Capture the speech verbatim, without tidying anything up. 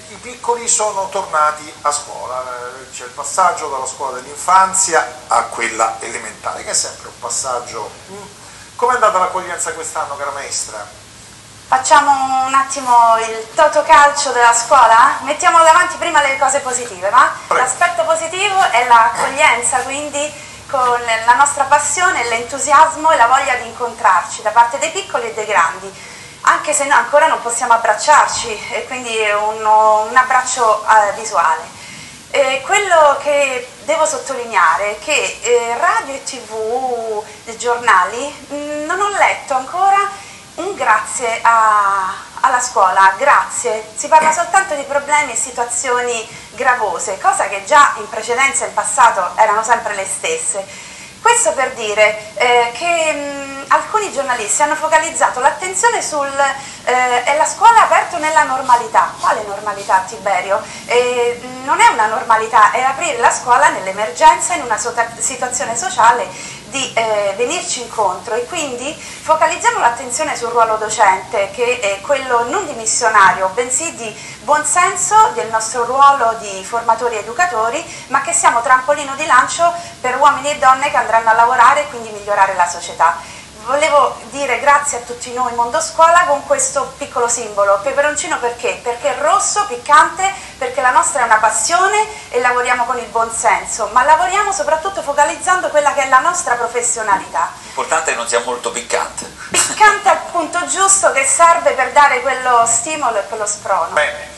i piccoli sono tornati a scuola, c'è il passaggio dalla scuola dell'infanzia a quella elementare, che è sempre un passaggio. Come è andata l'accoglienza quest'anno, cara maestra? Facciamo un attimo il totocalcio della scuola? Mettiamo davanti prima le cose positive, va? L'aspetto positivo è l'accoglienza, quindi con la nostra passione, l'entusiasmo e la voglia di incontrarci da parte dei piccoli e dei grandi, anche se no, ancora non possiamo abbracciarci, e quindi è un, un abbraccio eh, visuale. E quello che devo sottolineare è che eh, radio e tv, giornali, mh, non ho letto ancora un grazie a, alla scuola, grazie. Si parla soltanto di problemi e situazioni gravose, cosa che già in precedenza, in passato, erano sempre le stesse. Questo per dire eh, che mh, alcuni giornalisti hanno focalizzato l'attenzione sul eh, è la scuola aperta nella normalità. Quale normalità, Tiberio? Eh, non è una normalità, è aprire la scuola nell'emergenza, in una situazione sociale di eh, venirci incontro, e quindi focalizziamo l'attenzione sul ruolo docente, che è quello non di missionario, bensì di buonsenso del nostro ruolo di formatori e educatori, ma che siamo trampolino di lancio per uomini e donne che andranno a lavorare e quindi migliorare la società. Volevo dire grazie a tutti noi Mondo Scuola con questo piccolo simbolo. Peperoncino perché? Perché è rosso, piccante, perché la nostra è una passione e lavoriamo con il buonsenso, ma lavoriamo soprattutto focalizzando quella che è la nostra professionalità. L'importante è che non sia molto piccante. Piccante al punto giusto, che serve per dare quello stimolo e quello sprono. Bene.